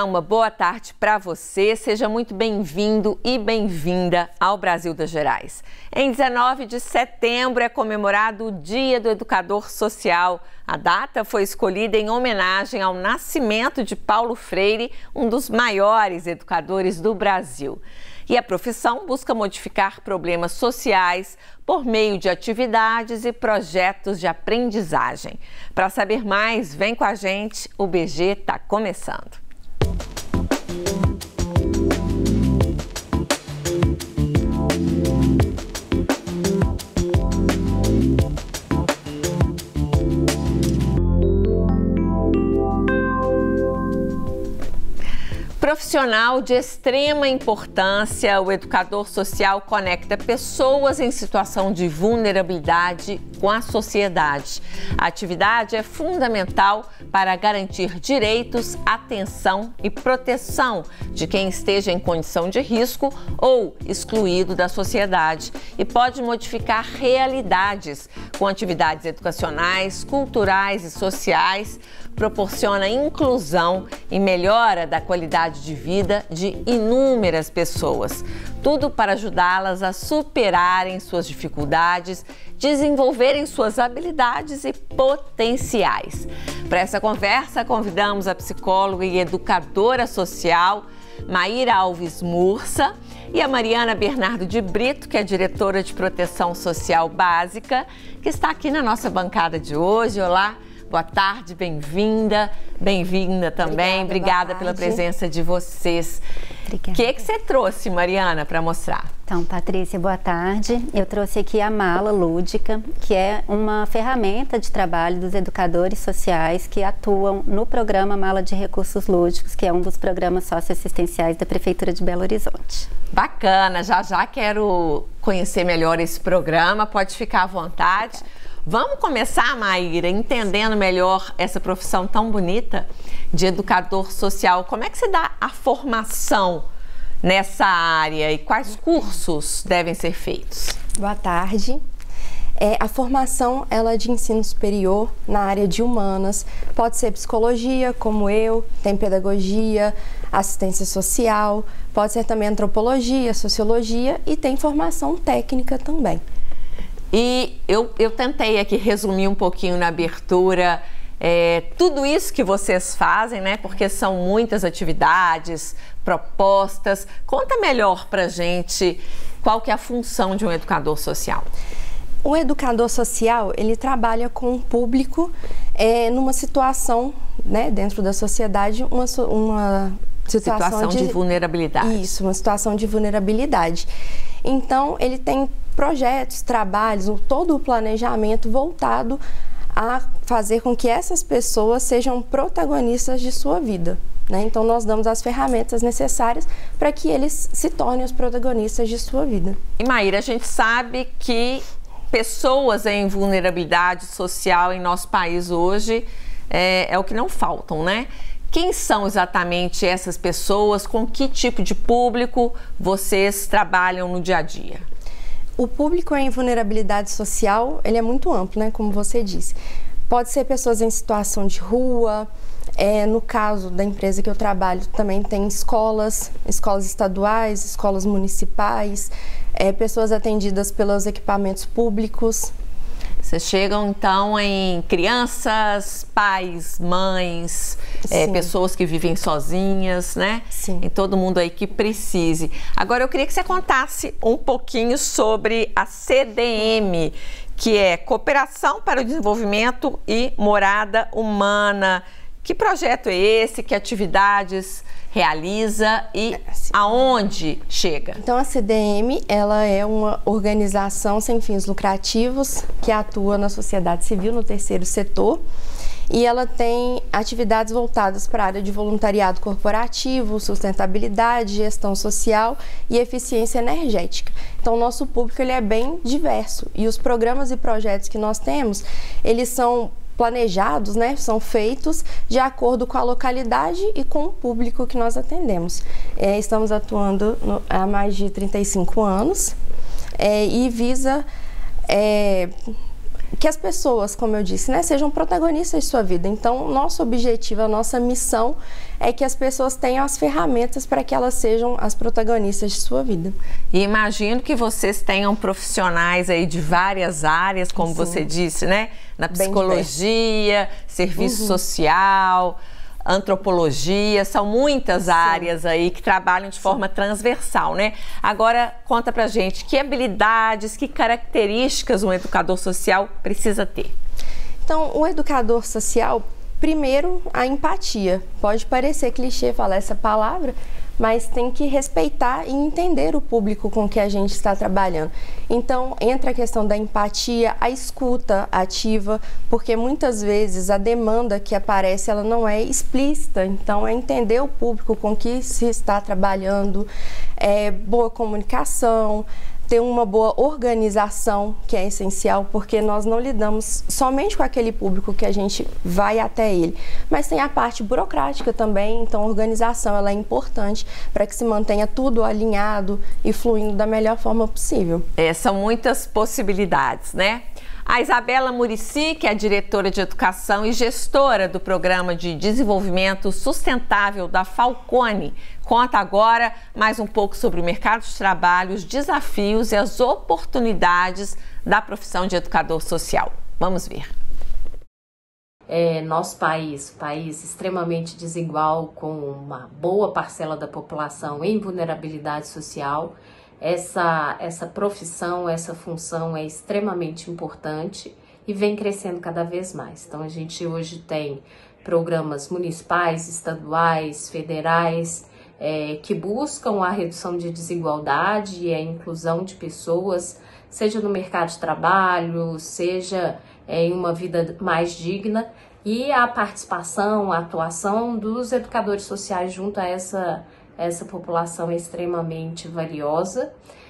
Olá, uma boa tarde para você. Seja muito bem-vindo e bem-vinda ao Brasil das Gerais. Em 19 de setembro é comemorado o Dia do Educador Social. A data foi escolhida em homenagem ao nascimento de Paulo Freire, um dos maiores educadores do Brasil. E a profissão busca modificar problemas sociais por meio de atividades e projetos de aprendizagem. Para saber mais, vem com a gente, o BG está começando. Profissional de extrema importância, o educador social conecta pessoas em situação de vulnerabilidade com a sociedade. A atividade é fundamental para garantir direitos, atenção e proteção de quem esteja em condição de risco ou excluído da sociedade e pode modificar realidades com atividades educacionais, culturais e sociais, proporciona inclusão e melhora da qualidade de vida de inúmeras pessoas. Tudo para ajudá-las a superarem suas dificuldades, desenvolverem suas habilidades e potenciais. Para essa conversa, convidamos a psicóloga e educadora social Maíra Alves Mursa e a Mariana Bernardo de Brito, que é diretora de Proteção Social Básica, que está aqui na nossa bancada de hoje. Olá! Boa tarde, bem-vinda, bem-vinda também. Obrigada pela presença de vocês. Obrigada. O que você trouxe, Mariana, para mostrar? Então, Patrícia, boa tarde. Eu trouxe aqui a mala lúdica, que é uma ferramenta de trabalho dos educadores sociais que atuam no programa Mala de Recursos Lúdicos, que é um dos programas socioassistenciais da Prefeitura de Belo Horizonte. Bacana, já quero conhecer melhor esse programa, pode ficar à vontade. Vamos começar, Maíra, entendendo melhor essa profissão tão bonita de educador social. Como é que se dá a formação nessa área e quais cursos devem ser feitos? Boa tarde. A formação ela é de ensino superior na área de humanas. Pode ser psicologia, como eu, tem pedagogia, assistência social, pode ser também antropologia, sociologia e tem formação técnica também. E eu tentei aqui resumir um pouquinho na abertura tudo isso que vocês fazem, né? Porque são muitas atividades, propostas. Conta melhor pra gente qual que é a função de um educador social. O educador social, ele trabalha com um público numa situação, né, dentro da sociedade, uma situação de vulnerabilidade. Isso, uma situação de vulnerabilidade. Então, ele tem projetos, trabalhos, todo o planejamento voltado a fazer com que essas pessoas sejam protagonistas de sua vida, né? Então, nós damos as ferramentas necessárias para que eles se tornem os protagonistas de sua vida. E, Maíra, a gente sabe que pessoas em vulnerabilidade social em nosso país hoje é o que não faltam, né? Quem são exatamente essas pessoas? Com que tipo de público vocês trabalham no dia a dia? O público em vulnerabilidade social, ele é muito amplo, né? Como você disse. Pode ser pessoas em situação de rua, no caso da empresa que eu trabalho, também tem escolas estaduais, escolas municipais, pessoas atendidas pelos equipamentos públicos. Vocês chegam, então, em crianças, pais, mães, pessoas que vivem sozinhas, né? Sim. Em todo mundo aí que precise. Agora, eu queria que você contasse um pouquinho sobre a CDM, que é Cooperação para o Desenvolvimento e Morada Humana. Que projeto é esse? Que atividades realiza e aonde chega? Então, a CDM, ela é uma organização sem fins lucrativos que atua na sociedade civil, no terceiro setor, e ela tem atividades voltadas para a área de voluntariado corporativo, sustentabilidade, gestão social e eficiência energética. Então, o nosso público ele é bem diverso e os programas e projetos que nós temos, eles são planejados, né, são feitos de acordo com a localidade e com o público que nós atendemos. Estamos atuando há mais de 35 anos e visa que as pessoas, como eu disse, né, sejam protagonistas de sua vida. Então, nosso objetivo, a nossa missão é que as pessoas tenham as ferramentas para que elas sejam as protagonistas de sua vida. E imagino que vocês tenham profissionais aí de várias áreas, como Sim. você disse, né? Na psicologia, serviço social, antropologia, são muitas áreas aí que trabalham de forma transversal, né? Agora, conta pra gente, que habilidades, que características um educador social precisa ter? Então, o educador social, primeiro, a empatia. Pode parecer clichê falar essa palavra, mas tem que respeitar e entender o público com que a gente está trabalhando. Então, entra a questão da empatia, a escuta ativa, porque muitas vezes a demanda que aparece, ela não é explícita. Então, é entender o público com que se está trabalhando, boa comunicação, ter uma boa organização, que é essencial, porque nós não lidamos somente com aquele público que a gente vai até ele, mas tem a parte burocrática também. Então a organização ela é importante para que se mantenha tudo alinhado e fluindo da melhor forma possível. São muitas possibilidades, né? A Isabela Murici, que é diretora de educação e gestora do Programa de Desenvolvimento Sustentável da Falcone, conta agora mais um pouco sobre o mercado de trabalho, os desafios e as oportunidades da profissão de educador social. Vamos ver. Nosso país extremamente desigual, com uma boa parcela da população em vulnerabilidade social. Essa profissão, essa função é extremamente importante e vem crescendo cada vez mais. Então, a gente hoje tem programas municipais, estaduais, federais, que buscam a redução de desigualdade e a inclusão de pessoas, seja no mercado de trabalho, seja em uma vida mais digna, e a participação, a atuação dos educadores sociais junto a essa população é extremamente valiosa,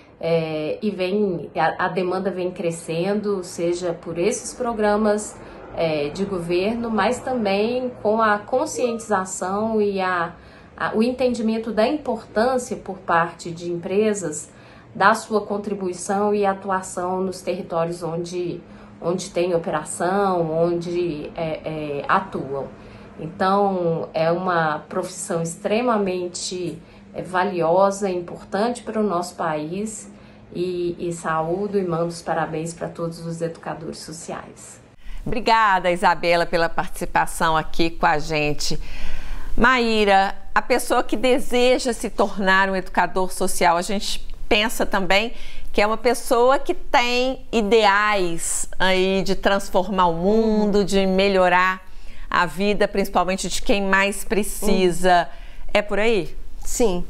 e a demanda vem crescendo, seja por esses programas de governo, mas também com a conscientização e o entendimento da importância por parte de empresas da sua contribuição e atuação nos territórios onde tem operação, onde atuam. Então, é uma profissão extremamente valiosa, importante para o nosso país, e saúdo e mando os parabéns para todos os educadores sociais. Obrigada, Isabela, pela participação aqui com a gente. Maíra, a pessoa que deseja se tornar um educador social, a gente pensa também que é uma pessoa que tem ideais aí de transformar o mundo, de melhorar a vida, principalmente de quem mais precisa. É por aí? Sim.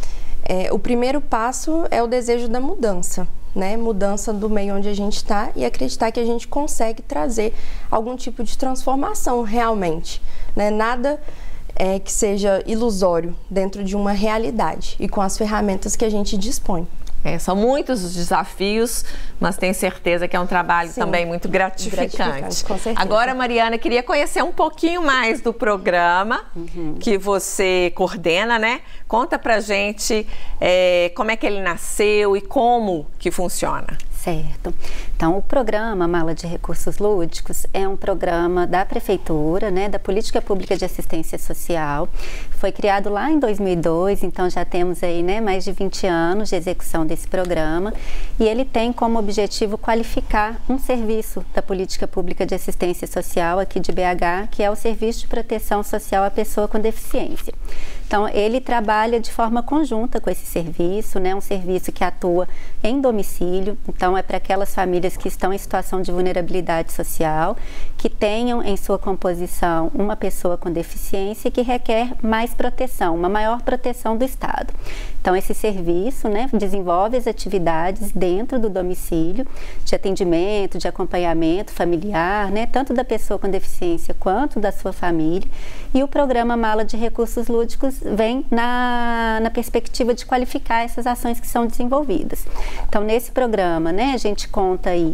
O primeiro passo é o desejo da mudança, né? Mudança do meio onde a gente está e acreditar que a gente consegue trazer algum tipo de transformação realmente, né? Nada que seja ilusório dentro de uma realidade e com as ferramentas que a gente dispõe. São muitos os desafios, mas tenho certeza que é um trabalho também muito gratificante. Com certeza. Agora, Mariana, queria conhecer um pouquinho mais do programa que você coordena, né? Conta pra gente como é que ele nasceu e como que funciona. Certo. Então, o programa Mala de Recursos Lúdicos é um programa da Prefeitura, né, da Política Pública de Assistência Social. Foi criado lá em 2002, então já temos aí, né, mais de 20 anos de execução desse programa. E ele tem como objetivo qualificar um serviço da Política Pública de Assistência Social aqui de BH, que é o Serviço de Proteção Social à Pessoa com Deficiência. Então, ele trabalha de forma conjunta com esse serviço, né, um serviço que atua em domicílio. Então, é para aquelas famílias que estão em situação de vulnerabilidade social, que tenham em sua composição uma pessoa com deficiência que requer mais proteção, uma maior proteção do Estado. Então, esse serviço, né, desenvolve as atividades dentro do domicílio, de atendimento, de acompanhamento familiar, né, tanto da pessoa com deficiência quanto da sua família. E o programa Mala de Recursos Lúdicos vem na perspectiva de qualificar essas ações que são desenvolvidas. Então, nesse programa, né, a gente conta aí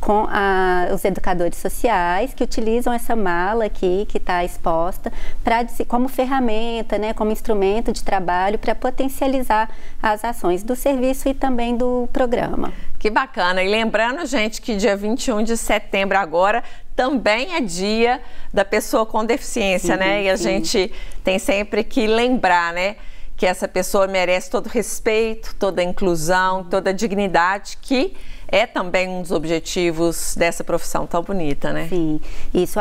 com os educadores sociais que utilizam essa mala aqui, que está exposta, como ferramenta, né, como instrumento de trabalho para potencializar as ações do serviço e também do programa. Que bacana! E lembrando, gente, que dia 21 de setembro agora também é dia da pessoa com deficiência, né? E a gente tem sempre que lembrar, né, que essa pessoa merece todo respeito, toda a inclusão, toda a dignidade, que é também um dos objetivos dessa profissão tão bonita, né? Sim, isso,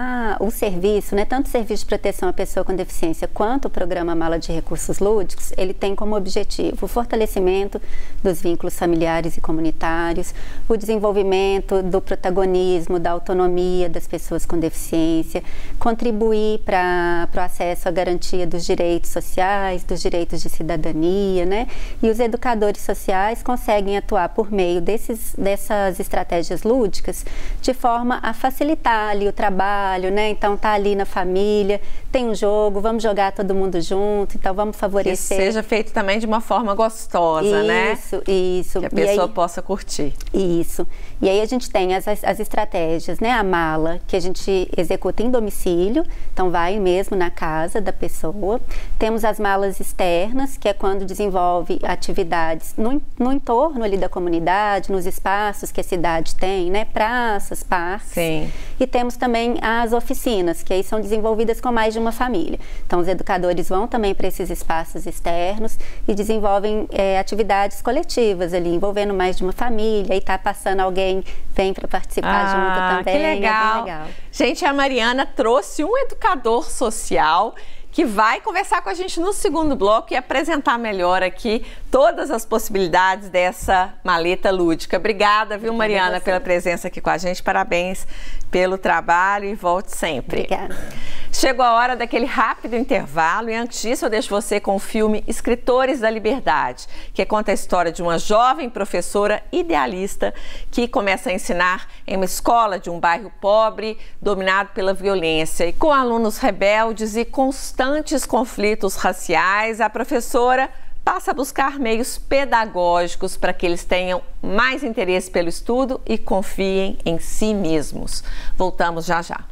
o serviço, né, tanto o serviço de proteção à pessoa com deficiência quanto o programa Mala de Recursos Lúdicos, ele tem como objetivo o fortalecimento dos vínculos familiares e comunitários, o desenvolvimento do protagonismo, da autonomia das pessoas com deficiência, contribuir para o acesso à garantia dos direitos sociais, dos direitos de cidadania, né? E os educadores sociais conseguem atuar por meio dessas estratégias lúdicas de forma a facilitar ali o trabalho, né? Então tá ali na família, tem um jogo, vamos jogar todo mundo junto, então vamos favorecer. Que seja feito também de uma forma gostosa, né? Isso. Que a pessoa possa curtir. Isso. E aí a gente tem as estratégias, né? A mala, que a gente executa em domicílio, então vai mesmo na casa da pessoa. Temos as malas externas, que é quando desenvolve atividades no entorno ali da comunidade, nos espaços que a cidade tem, né? Praças, parques. Sim. E temos também as oficinas, que aí são desenvolvidas com mais de uma família. Então, os educadores vão também para esses espaços externos e desenvolvem atividades coletivas ali, envolvendo mais de uma família, e tá passando alguém, vem para participar junto também. Que legal. É bem legal. Gente, a Mariana trouxe um educador social que vai conversar com a gente no segundo bloco e apresentar melhor aqui todas as possibilidades dessa maleta lúdica. Obrigada, viu, Mariana, pela presença aqui com a gente. Parabéns pelo trabalho e volte sempre. Obrigada. Chegou a hora daquele rápido intervalo e antes disso eu deixo você com o filme Escritores da Liberdade, que conta a história de uma jovem professora idealista que começa a ensinar em uma escola de um bairro pobre, dominado pela violência. E com alunos rebeldes e constantes conflitos raciais, a professora passa a buscar meios pedagógicos para que eles tenham mais interesse pelo estudo e confiem em si mesmos. Voltamos já já.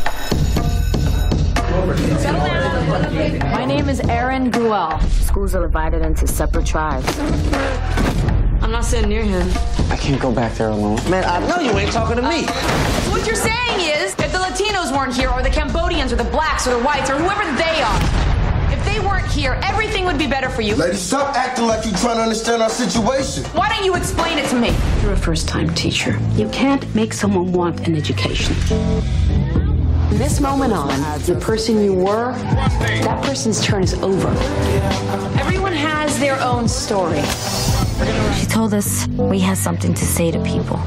My name is Aaron Guel. Schools are divided into separate tribes. I'm not sitting near him. I can't go back there alone. Man, I know you ain't talking to me. What you're saying is, if the Latinos weren't here, or the Cambodians, or the blacks, or the whites, or whoever they are, if they weren't here, everything would be better for you. Lady, stop acting like you're trying to understand our situation. Why don't you explain it to me? You're a first-time teacher. You can't make someone want an education. From this moment on, the person you were, that person's turn is over. Everyone has their own story. She told us we have something to say to people.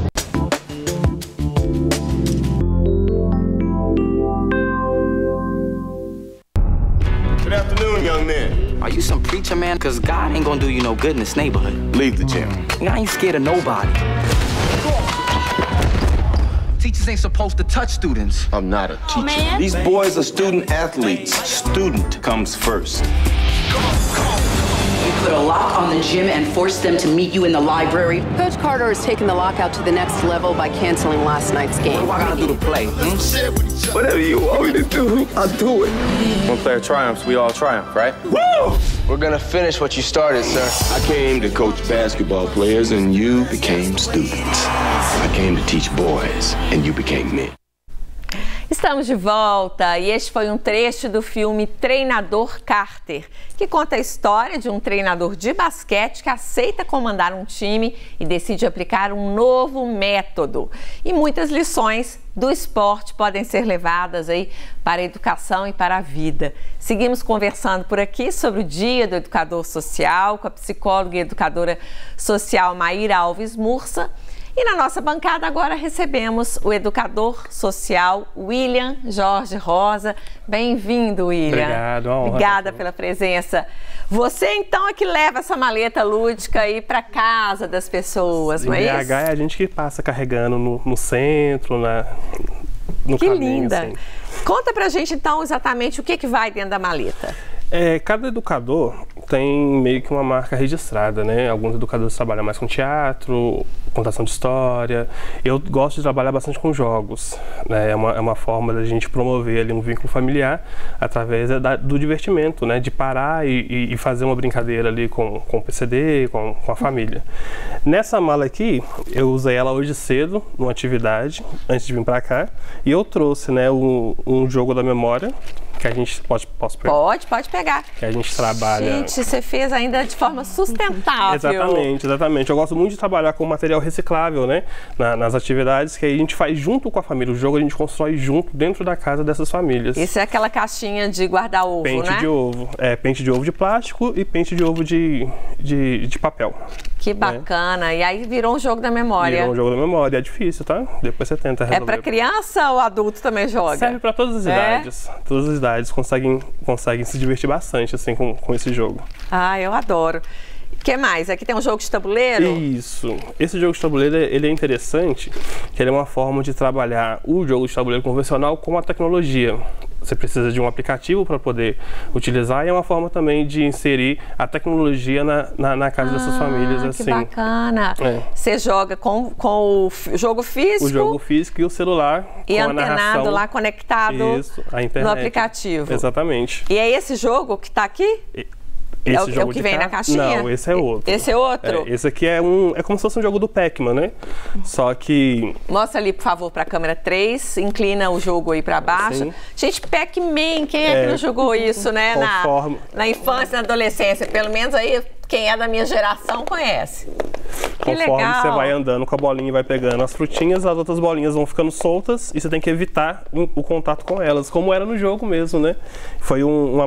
Good afternoon, young man. Are you some preacher, man? Because God ain't gonna do you no good in this neighborhood. Leave the gym. I ain't scared of nobody. Teachers ain't supposed to touch students. I'm not a teacher. man. These boys are student athletes. Student comes first. You put a lock on the gym and force them to meet you in the library. Coach Carter has taken the lockout to the next level by canceling last night's game. What do I gotta do to play? Whatever you want me to do, I'll do it. One player triumphs, we all triumph, right? Woo! We're gonna finish what you started, sir. I came to coach basketball players and you became students. I came to teach boys and you became men. Estamos de volta e este foi um trecho do filme Treinador Carter, que conta a história de um treinador de basquete que aceita comandar um time e decide aplicar um novo método. E muitas lições do esporte podem ser levadas aí para a educação e para a vida. Seguimos conversando por aqui sobre o Dia do Educador Social com a psicóloga e educadora social Maíra Alves Mursa. E na nossa bancada agora recebemos o educador social William Jorge Rosa. Bem-vindo, William. Obrigado, uma honra. Obrigada pela presença. Você então é que leva essa maleta lúdica aí para casa das pessoas, não é isso? BH é a gente que passa carregando no centro, no que caminho. Linda. Assim. Conta pra gente então exatamente o que vai dentro da maleta. Cada educador tem meio que uma marca registrada, né? Alguns educadores trabalham mais com teatro, contação de história. Eu gosto de trabalhar bastante com jogos, né? É uma forma da gente promover ali um vínculo familiar através do divertimento, né? De parar e fazer uma brincadeira ali com o PCD, com a família. Nessa mala aqui, eu usei ela hoje cedo, numa atividade, antes de vir para cá, e eu trouxe, né, um jogo da memória, que a gente posso pegar? Pode pegar. Que a gente trabalha... Gente, você fez ainda de forma sustentável. Exatamente. Eu gosto muito de trabalhar com material reciclável, né? Nas atividades que a gente faz junto com a família. O jogo a gente constrói junto dentro da casa dessas famílias. Isso é aquela caixinha de guardar ovo, pente de ovo. Pente de ovo de plástico e pente de ovo de papel. Que bacana. Né? E aí virou um jogo da memória. Virou um jogo da memória. É difícil, tá? Depois você tenta resolver. É para criança ou adulto também joga? Serve para todas as idades. Todas as idades conseguem se divertir bastante assim com esse jogo. Ah, eu adoro. O que mais? Aqui tem um jogo de tabuleiro? Isso. Esse jogo de tabuleiro, ele é interessante, que ele é uma forma de trabalhar o jogo de tabuleiro convencional com a tecnologia. Você precisa de um aplicativo para poder utilizar e é uma forma também de inserir a tecnologia na casa dessas famílias. Assim. Que bacana! Você joga com o jogo físico? O jogo físico e o celular. E com antenado a narração, lá conectado a internet, no aplicativo. Exatamente. E é esse jogo que está aqui? Esse é o que vem na caixinha? Não, esse é outro. Esse é outro? Esse aqui é como se fosse um jogo do Pac-Man, né? Só que... Mostra ali, por favor, para a câmera 3. Inclina o jogo aí para baixo. Sim. Gente, Pac-Man, quem é que não jogou isso, né? Na infância, na adolescência. Pelo menos aí, quem é da minha geração conhece. Que Conforme legal. você vai andando com a bolinha e vai pegando as frutinhas, as outras bolinhas vão ficando soltas e você tem que evitar o contato com elas, como era no jogo mesmo, né? Foi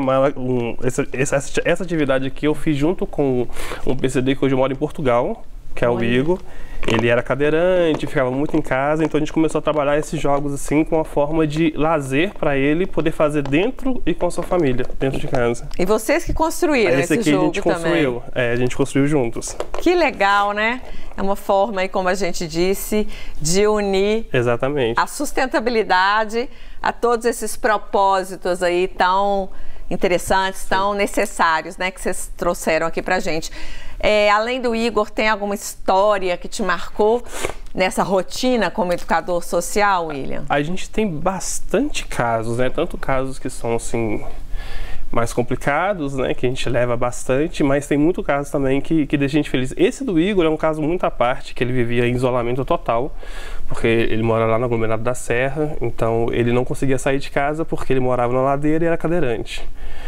essa atividade aqui eu fiz junto com um PCD que hoje mora em Portugal, que é o Igor. Ele era cadeirante, ficava muito em casa, então a gente começou a trabalhar esses jogos assim com uma forma de lazer para ele poder fazer dentro e com a sua família, dentro de casa. E vocês que construíram esse aqui jogo a gente construiu, também? A gente construiu juntos. Que legal, né? É uma forma aí, como a gente disse, de unir a sustentabilidade a todos esses propósitos aí tão interessantes, tão necessários, né, que vocês trouxeram aqui pra gente. Além do Igor, tem alguma história que te marcou nessa rotina como educador social, William? A gente tem bastante casos, né? Tanto casos que são, assim, mais complicados, né? Que a gente leva bastante, mas tem muito caso também que deixa a gente feliz. Esse do Igor é um caso muito à parte, que ele vivia em isolamento total, porque ele mora lá no aglomerado da Serra, então ele não conseguia sair de casa porque ele morava na ladeira e era cadeirante.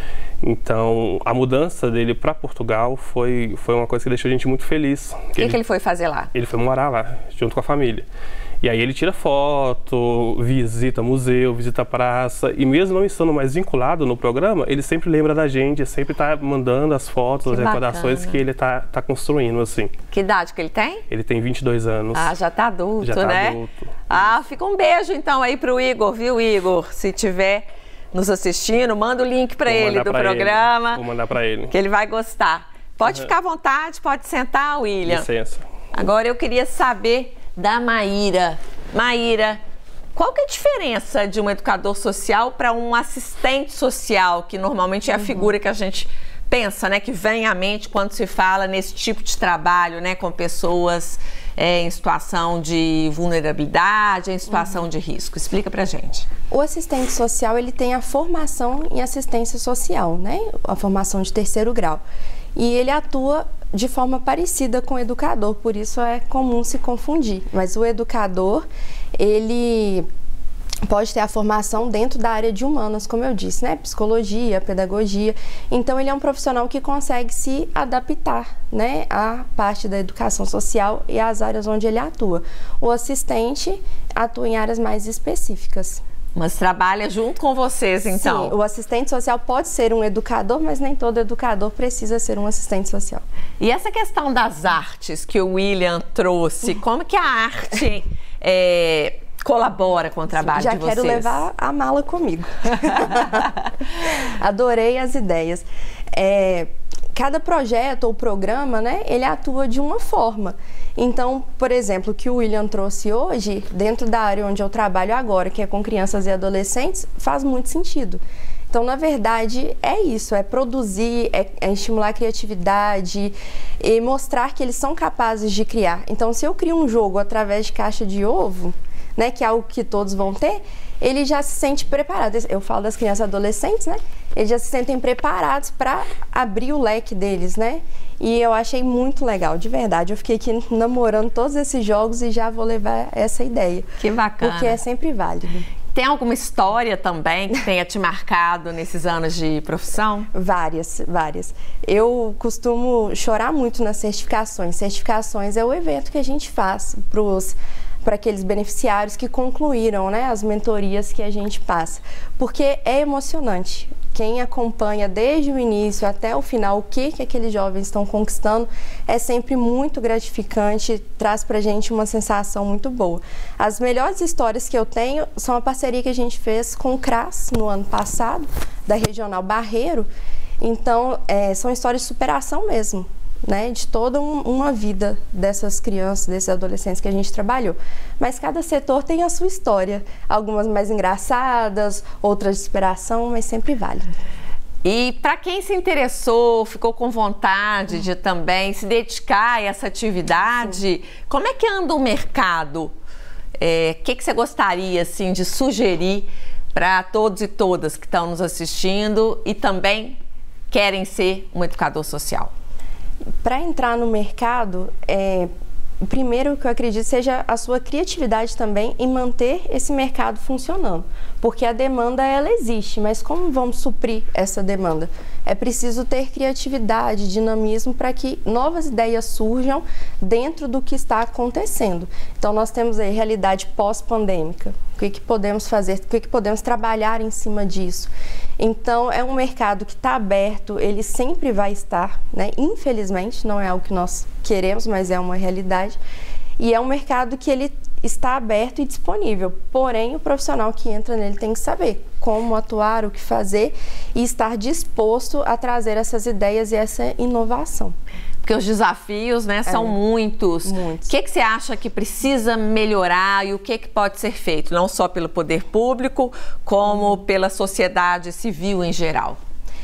Então, a mudança dele para Portugal foi uma coisa que deixou a gente muito feliz. O que ele foi fazer lá? Ele foi morar lá, junto com a família. E aí ele tira foto, visita museu, visita praça, e mesmo não estando mais vinculado no programa, ele sempre lembra da gente, sempre está mandando as fotos, as recordações que ele tá construindo, assim. Que idade que ele tem? Ele tem 22 anos. Ah, já tá adulto, já tá né? Adulto. Ah, fica um beijo então aí pro Igor, viu, Igor? Se tiver nos assistindo, manda o link para ele do programa. Vou mandar para ele. Que ele vai gostar. Pode ficar à vontade, pode sentar, William. Licença. Agora eu queria saber da Maíra. Maíra, qual que é a diferença de um educador social para um assistente social, que normalmente é a figura que a gente pensa, né, que vem à mente quando se fala nesse tipo de trabalho, né, com pessoas em situação de vulnerabilidade, em situação de risco? Explica pra gente. O assistente social, ele tem a formação em assistência social, né, a formação de 3º grau. E ele atua de forma parecida com o educador, por isso é comum se confundir. Mas o educador, ele pode ter a formação dentro da área de humanas, como eu disse, né? Psicologia, pedagogia. Então, ele é um profissional que consegue se adaptar, né, à parte da educação social e às áreas onde ele atua. O assistente atua em áreas mais específicas. Mas trabalha junto com vocês, então? Sim, o assistente social pode ser um educador, mas nem todo educador precisa ser um assistente social. E essa questão das artes que o William trouxe, como que a arte colabora com o trabalho de vocês? Já quero levar a mala comigo. Adorei as ideias. Cada projeto ou programa, né, ele atua de uma forma. Então, por exemplo, o que o William trouxe hoje, dentro da área onde eu trabalho agora, que é com crianças e adolescentes, faz muito sentido. Então, na verdade, é isso, é produzir, é estimular a criatividade e mostrar que eles são capazes de criar. Então, se eu crio um jogo através de caixa de ovo, né, que é algo que todos vão ter, ele já se sente preparado. Eu falo das crianças e adolescentes, né? Eles já se sentem preparados para abrir o leque deles, né? E eu achei muito legal, de verdade. Eu fiquei aqui namorando todos esses jogos e já vou levar essa ideia. Que bacana. Porque é sempre válido. Tem alguma história também que tenha te marcado nesses anos de profissão? Várias. Eu costumo chorar muito nas certificações. Certificações é o evento que a gente faz para aqueles beneficiários que concluíram, né, as mentorias que a gente passa. Porque é emocionante. Quem acompanha desde o início até o final o que aqueles jovens estão conquistando é sempre muito gratificante, traz pra gente uma sensação muito boa. As melhores histórias que eu tenho são a parceria que a gente fez com o CRAS no ano passado, da Regional Barreiro. Então, são histórias de superação mesmo, né, de toda uma vida dessas crianças, desses adolescentes que a gente trabalhou. Mas cada setor tem a sua história, algumas mais engraçadas, outras de superação, mas sempre válido. E para quem se interessou, ficou com vontade de também se dedicar a essa atividade, sim, como é que anda o mercado? O que você gostaria assim, de sugerir para todos e todas que estão nos assistindo e também querem ser um educador social? Para entrar no mercado, o primeiro que eu acredito seja a sua criatividade também em manter esse mercado funcionando. Porque a demanda, ela existe, mas como vamos suprir essa demanda? É preciso ter criatividade, dinamismo para que novas ideias surjam dentro do que está acontecendo. Então, nós temos aí realidade pós-pandêmica. O que podemos fazer? O que podemos trabalhar em cima disso? Então, é um mercado que está aberto, ele sempre vai estar, né? Infelizmente, não é algo que nós queremos, mas é uma realidade. E é um mercado que ele está aberto e disponível, porém o profissional que entra nele tem que saber como atuar, o que fazer e estar disposto a trazer essas ideias e essa inovação. Porque os desafios, né, são muitos. O que você acha que precisa melhorar e o que pode ser feito, não só pelo poder público, como pela sociedade civil em geral?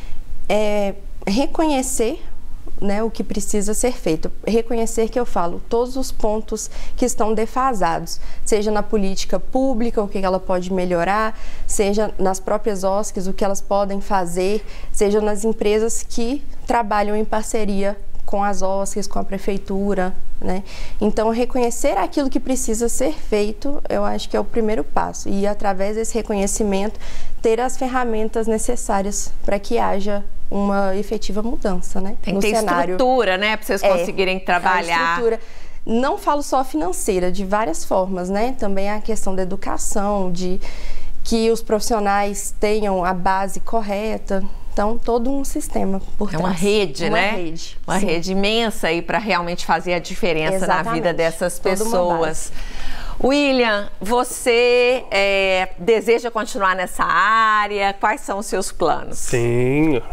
Reconhecer, né, o que precisa ser feito. Reconhecer que eu falo todos os pontos que estão defasados, seja na política pública, o que ela pode melhorar, seja nas próprias OSCs, o que elas podem fazer, seja nas empresas que trabalham em parceria com as OSCs, com a prefeitura, né? Então, reconhecer aquilo que precisa ser feito, eu acho que é o primeiro passo. E, através desse reconhecimento, ter as ferramentas necessárias para que haja uma efetiva mudança, né? Tem que ter estrutura, né? Para vocês conseguirem trabalhar. A estrutura. Não falo só financeira, de várias formas, né? Também a questão da educação, de que os profissionais tenham a base correta. Então, todo um sistema por trás. É uma rede, né? Uma sim, rede imensa aí para realmente fazer a diferença na vida dessas pessoas. William, você deseja continuar nessa área? Quais são os seus planos? Sim,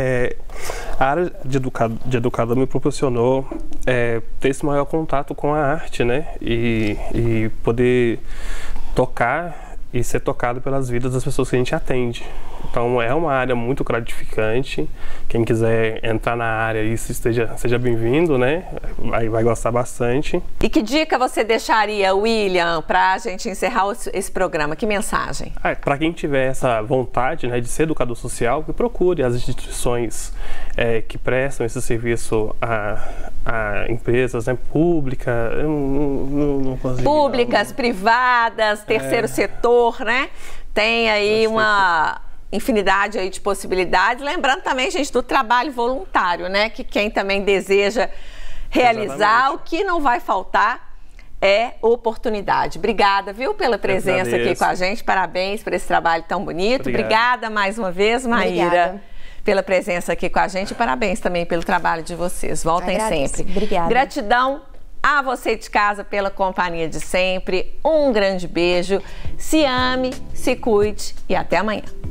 a área de educador me proporcionou ter esse maior contato com a arte, né? E poder tocar e ser tocado pelas vidas das pessoas que a gente atende. Então é uma área muito gratificante. Quem quiser entrar na área e seja bem-vindo, né? Vai gostar bastante. E que dica você deixaria, William, para a gente encerrar esse programa? Que mensagem? Para quem tiver essa vontade, né, de ser educador social, que procure as instituições que prestam esse serviço a empresas, né, públicas, não consigo, públicas, privadas, terceiro setor, né? Tem aí uma infinidade aí de possibilidades. Lembrando também, gente, do trabalho voluntário, né? Que quem também deseja realizar, exatamente, o que não vai faltar é oportunidade. Obrigada, viu, pela presença aqui com a gente. Parabéns por esse trabalho tão bonito. Obrigada mais uma vez, Maíra, pela presença aqui com a gente. E parabéns também pelo trabalho de vocês. Voltem sempre. Obrigada. Gratidão a você de casa pela companhia de sempre. Um grande beijo. Se ame, se cuide e até amanhã.